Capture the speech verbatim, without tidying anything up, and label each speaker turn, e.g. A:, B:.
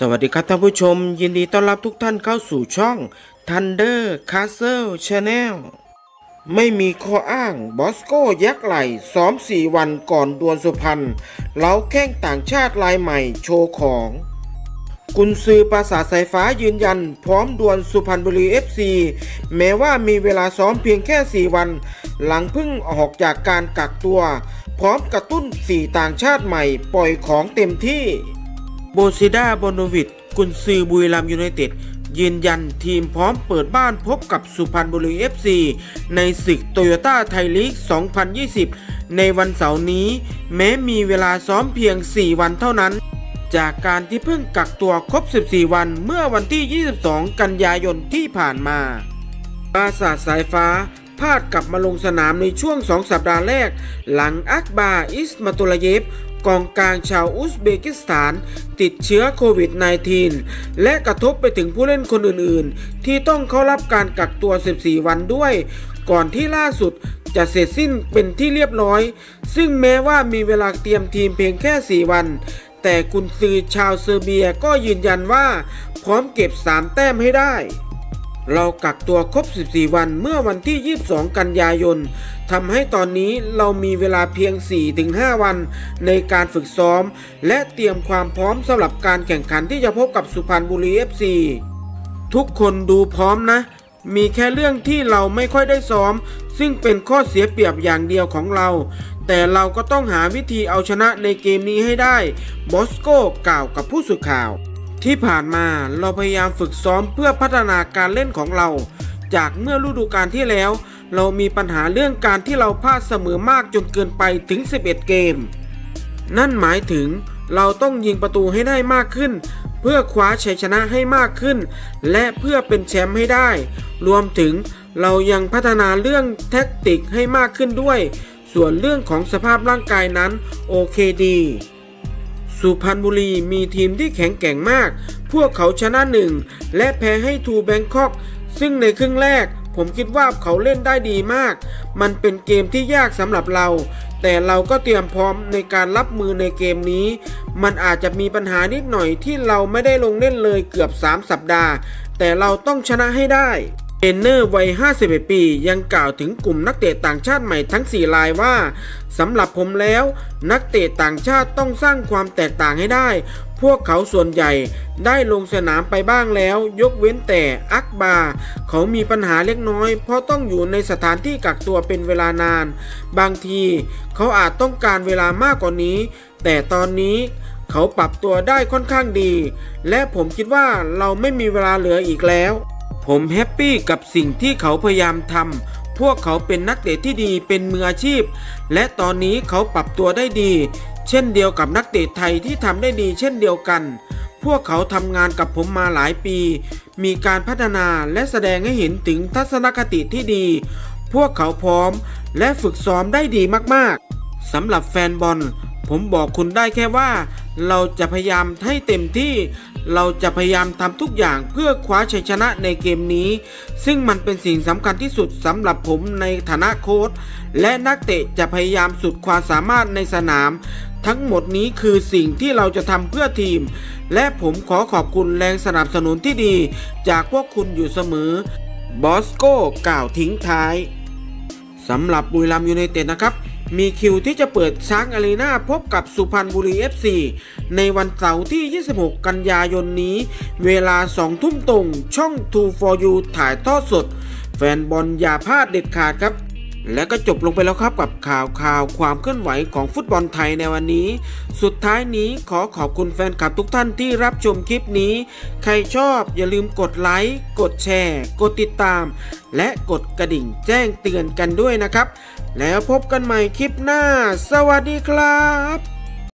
A: สวัสดีครับท่านผู้ชมยินดีต้อนรับทุกท่านเข้าสู่ช่อง Thunder Castle Channel ไม่มีข้ออ้างบอสโก้ยักษ์ไหลซ้อมสี่วันก่อนดวลสุพรรณเล้าแข้งต่างชาติรายใหม่โชว์ของกุนซือปราสาทสายฟ้ายืนยันพร้อมดวลสุพรรณบุรี เอฟ ซี แม้ว่ามีเวลาซ้อมเพียงแค่สี่วันหลังเพิ่งออกจากการกักตัวพร้อมกระตุ้นสี่ต่างชาติใหม่ปล่อยของเต็มที่โบซิดาโบโนวิชกุนซือบุรีรัมย์ยูไนเต็ดยืนยันทีมพร้อมเปิดบ้านพบกับสุพรรณบุรี เอฟ ซี ในศึกโตโยต้าไทยลีก สองพันยี่สิบ ในวันเสาร์นี้แม้มีเวลาซ้อมเพียงสี่วันเท่านั้นจากการที่เพิ่งกักตัวครบสิบสี่วันเมื่อวันที่ยี่สิบสองกันยายนที่ผ่านมาปราสาทสายฟ้าพลาดกลับมาลงสนามในช่วงสองสัปดาห์แรกหลังอักบาร์อิสมาตุลเยฟกองกลางชาวอุซเบกิสถานติดเชื้อโควิด สิบเก้า และกระทบไปถึงผู้เล่นคนอื่นๆที่ต้องเข้ารับการกักตัวสิบสี่วันด้วยก่อนที่ล่าสุดจะเสร็จสิ้นเป็นที่เรียบร้อยซึ่งแม้ว่ามีเวลาเตรียมทีมเพียงแค่สี่วันแต่กุนซือชาวเซอร์เบียก็ยืนยันว่าพร้อมเก็บสามแต้มให้ได้เรากักตัวครบสิบสี่วันเมื่อวันที่ยี่สิบสองกันยายนทำให้ตอนนี้เรามีเวลาเพียง สี่ถึงห้า วันในการฝึกซ้อมและเตรียมความพร้อมสำหรับการแข่งขันที่จะพบกับสุพรรณบุรี เอฟ ซี ทุกคนดูพร้อมนะมีแค่เรื่องที่เราไม่ค่อยได้ซ้อมซึ่งเป็นข้อเสียเปรียบอย่างเดียวของเราแต่เราก็ต้องหาวิธีเอาชนะในเกมนี้ให้ได้บอสโก้กล่าวกับผู้สื่อข่าวที่ผ่านมาเราพยายามฝึกซ้อมเพื่อพัฒนาการเล่นของเราจากเมื่อฤดูกาลที่แล้วเรามีปัญหาเรื่องการที่เราพลาดเสมอมากจนเกินไปถึงสิบเอ็ดเกมนั่นหมายถึงเราต้องยิงประตูให้ได้มากขึ้นเพื่อคว้าชัยชนะให้มากขึ้นและเพื่อเป็นแชมป์ให้ได้รวมถึงเรายังพัฒนาเรื่องแท็กติกให้มากขึ้นด้วยส่วนเรื่องของสภาพร่างกายนั้นโอเคดีสุพรรณบุรีมีทีมที่แข็งแกร่งมากพวกเขาชนะหนึ่งและแพ้ให้ทูแบงคอกซึ่งในครึ่งแรกผมคิดว่าเขาเล่นได้ดีมากมันเป็นเกมที่ยากสำหรับเราแต่เราก็เตรียมพร้อมในการรับมือในเกมนี้มันอาจจะมีปัญหานิดหน่อยที่เราไม่ได้ลงเล่นเลยเกือบสามสัปดาห์แต่เราต้องชนะให้ได้เทรนเนอร์วัยห้าสิบเอ็ดปียังกล่าวถึงกลุ่มนักเตะต่างชาติใหม่ทั้งสี่รายว่าสำหรับผมแล้วนักเตะต่างชาติต้องสร้างความแตกต่างให้ได้พวกเขาส่วนใหญ่ได้ลงสนามไปบ้างแล้วยกเว้นแต่อักบาร์เขามีปัญหาเล็กน้อยเพราะต้องอยู่ในสถานที่กักตัวเป็นเวลานานบางทีเขาอาจต้องการเวลามากกว่านี้แต่ตอนนี้เขาปรับตัวได้ค่อนข้างดีและผมคิดว่าเราไม่มีเวลาเหลืออีกแล้วผมแฮปปี้กับสิ่งที่เขาพยายามทำพวกเขาเป็นนักเตะที่ดีเป็นมืออาชีพและตอนนี้เขาปรับตัวได้ดีเช่นเดียวกับนักเตะไทยที่ทำได้ดีเช่นเดียวกันพวกเขาทำงานกับผมมาหลายปีมีการพัฒนาและแสดงให้เห็นถึงทัศนคติที่ดีพวกเขาพร้อมและฝึกซ้อมได้ดีมากๆสำหรับแฟนบอลผมบอกคุณได้แค่ว่าเราจะพยายามให้เต็มที่เราจะพยายามทำทุกอย่างเพื่อคว้าชัยชนะในเกมนี้ซึ่งมันเป็นสิ่งสำคัญที่สุดสำหรับผมในฐานะโค้ชและนักเตะจะพยายามสุดความสามารถในสนามทั้งหมดนี้คือสิ่งที่เราจะทำเพื่อทีมและผมขอขอบคุณแรงสนับสนุนที่ดีจากพวกคุณอยู่เสมอบอสโก้กล่าวทิ้งท้ายสำหรับบุรีรัมย์ยูไนเต็ดนะครับมีคิวที่จะเปิดช้างอารีนาพบกับสุพรรณบุรี เอฟ ซี ในวันเสาร์ที่ยี่สิบหกกันยายนนี้เวลาสองทุ่มตรงช่อง ทู ฟอร์ ยู ถ่ายทอดสดแฟนบอลอย่าพลาดเด็ดขาดครับและก็จบลงไปแล้วครับกับข่าวข่าวความเคลื่อนไหวของฟุตบอลไทยในวันนี้สุดท้ายนี้ขอขอบคุณแฟนคลับทุกท่านที่รับชมคลิปนี้ใครชอบอย่าลืมกดไลค์กดแชร์กดติดตามและกดกระดิ่งแจ้งเตือนกันด้วยนะครับแล้วพบกันใหม่คลิปหน้าสวัสดีครับ